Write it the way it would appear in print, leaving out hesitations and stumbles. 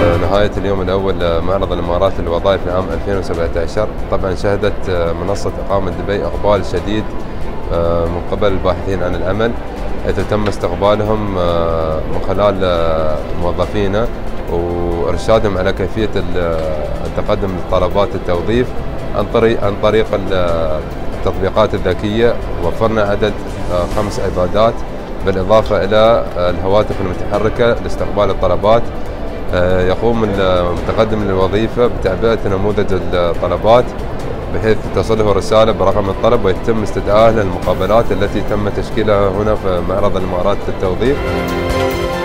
نهاية اليوم الأول لمعرض الإمارات للوظائف لعام 2017 طبعا شهدت منصة إقامة دبي إقبال شديد من قبل الباحثين عن العمل، حيث تم استقبالهم من خلال موظفينا وإرشادهم على كيفية التقدم لطلبات التوظيف عن طريق التطبيقات الذكية. وفرنا عدد 5 إعدادات بالإضافة إلى الهواتف المتحركة لاستقبال الطلبات. يقوم المتقدم للوظيفة بتعبئة نموذج الطلبات بحيث تصله رسالة برقم الطلب ويتم استدعائه للمقابلات التي تم تشكيلها هنا في معرض الإمارات للتوظيف.